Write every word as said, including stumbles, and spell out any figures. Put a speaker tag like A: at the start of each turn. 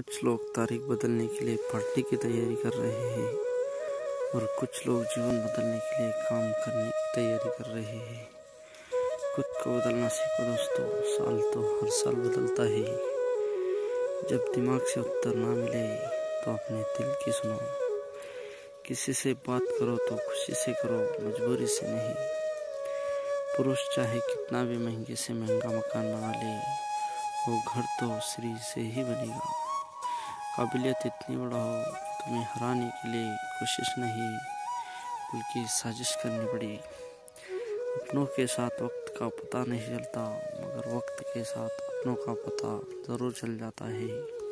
A: कुछ लोग तारीख बदलने के लिए पार्टी की तैयारी कर रहे हैं और कुछ लोग जीवन बदलने के लिए काम करने की तैयारी कर रहे हैं। खुद को बदलना सीखो दोस्तों, साल तो हर साल बदलता है। जब दिमाग से उत्तर ना मिले तो अपने दिल की सुनो। किसी से बात करो तो खुशी से करो, मजबूरी से नहीं। पुरुष चाहे कितना भी महंगे से महंगा मकान बना ले, वो घर तो श्री से ही बनेगा। काबिलियत इतनी बड़ा हो कि तुम्हें हराने के लिए कोशिश नहीं बल्कि साजिश करनी पड़ी। अपनों के साथ वक्त का पता नहीं चलता, मगर वक्त के साथ अपनों का पता ज़रूर चल जाता है।